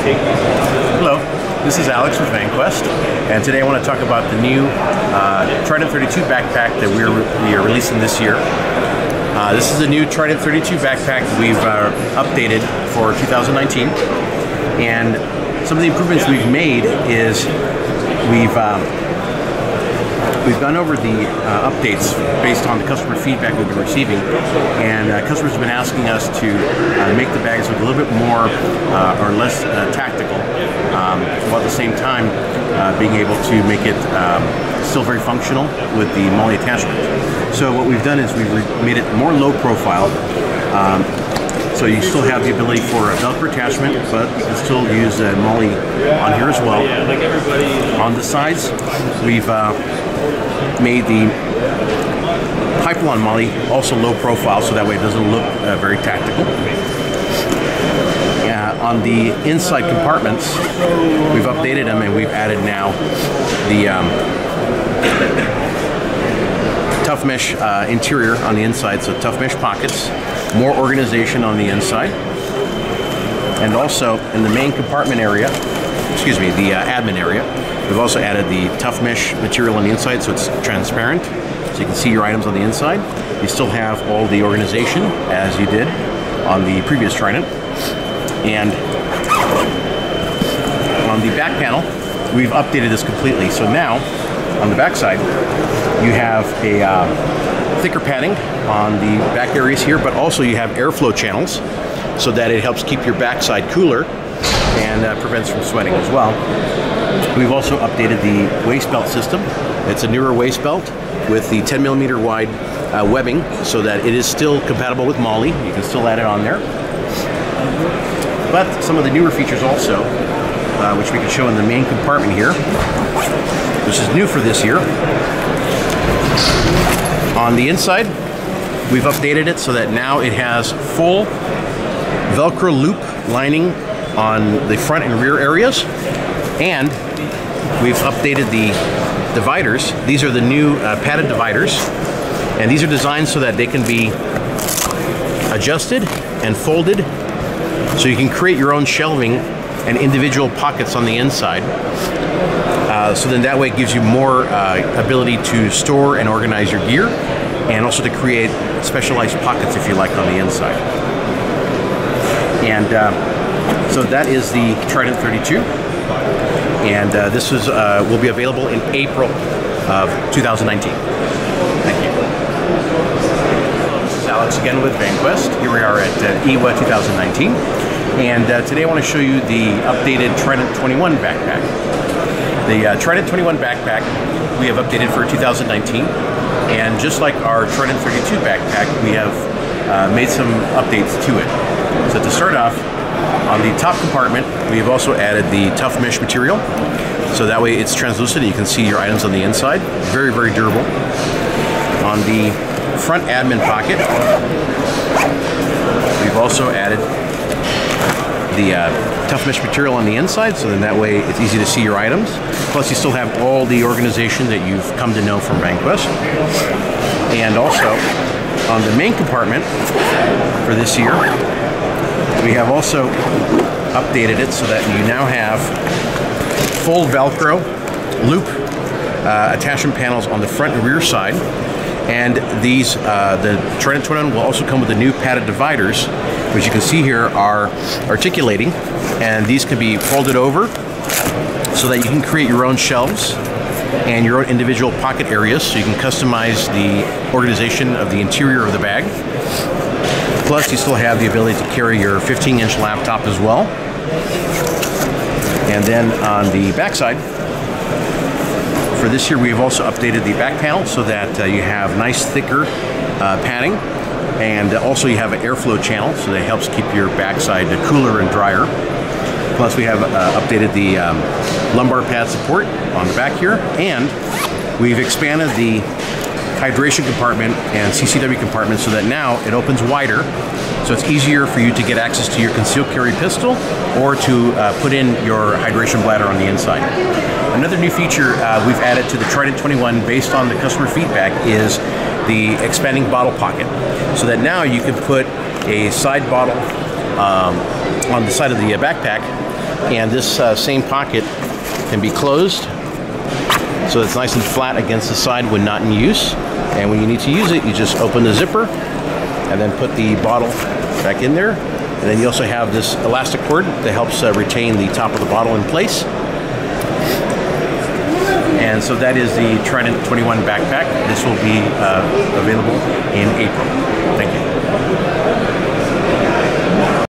Hello, this is Alex with VanQuest, and today I want to talk about the new Trident 32 backpack that we are releasing this year. This is a new Trident 32 backpack we've updated for 2019, and some of the improvements we've made is we've gone over the updates based on the customer feedback we've been receiving, and customers have been asking us to make the bags look a little bit more or less tactical, while at the same time being able to make it still very functional with the MOLLE attachment. So what we've done is we've made it more low profile. So you still have the ability for a Velcro attachment, but you can still use MOLLE on here as well. On the sides, we've made the Hypalon MOLLE also low profile, so that way it doesn't look very tactical. On the inside compartments, we've updated them and we've added now the tough mesh interior on the inside, so tough mesh pockets, more organization on the inside, and also in the main compartment area, excuse me, the admin area, we've also added the tough mesh material on the inside, so it's transparent, so you can see your items on the inside. You still have all the organization as you did on the previous Trident. And on the back panel, we've updated this completely. So now, on the back side, you have a thicker padding on the back areas here, but also you have airflow channels so that it helps keep your backside cooler and prevents from sweating as well. We've also updated the waist belt system. It's a newer waist belt with the 10mm wide webbing, so that it is still compatible with MOLLE. You can still add it on there. But some of the newer features also, which we can show in the main compartment here, which is new for this year. On the inside, we've updated it so that now it has full Velcro loop lining on the front and rear areas, and we've updated the dividers. These are the new padded dividers, and these are designed so that they can be adjusted and folded, so you can create your own shelving and individual pockets on the inside. So then that way it gives you more ability to store and organize your gear, and also to create specialized pockets if you like on the inside. And so that is the Trident 32, and this will be available in April of 2019. Thank you. This is Alex again with VanQuest. Here we are at IWA 2019, and today I want to show you the updated Trident 21 backpack. The Trident 21 backpack we have updated for 2019, and just like our Trident 32 backpack, we have made some updates to it. So to start off, on the top compartment, we have also added the tough mesh material, so that way it's translucent, you can see your items on the inside. Very, very durable. On the front admin pocket, we've also added the tough mesh material on the inside, so then that way it's easy to see your items. Plus you still have all the organization that you've come to know from VanQuest. And also on the main compartment for this year, we have also updated it so that you now have full Velcro loop attachment panels on the front and rear side. And these, the Trident 21 will also come with the new padded dividers, which you can see here are articulating, and these can be folded over so that you can create your own shelves and your own individual pocket areas, so you can customize the organization of the interior of the bag. Plus you still have the ability to carry your 15-inch laptop as well. And then on the back side, for this year, we have also updated the back panel so that you have nice thicker padding, and also you have an airflow channel, so that helps keep your backside cooler and drier. Plus we have updated the lumbar pad support on the back here, and we've expanded the hydration compartment and CCW compartment so that now it opens wider, so it's easier for you to get access to your concealed carry pistol or to put in your hydration bladder on the inside. Another new feature we've added to the Trident 21 based on the customer feedback is the expanding bottle pocket, so that now you can put a side bottle on the side of the backpack And this same pocket can be closed, so it's nice and flat against the side when not in use. And when you need to use it, you just open the zipper and then put the bottle back in there. And then you also have this elastic cord that helps retain the top of the bottle in place. And so that is the Trident 21 backpack. This will be available in April. Thank you.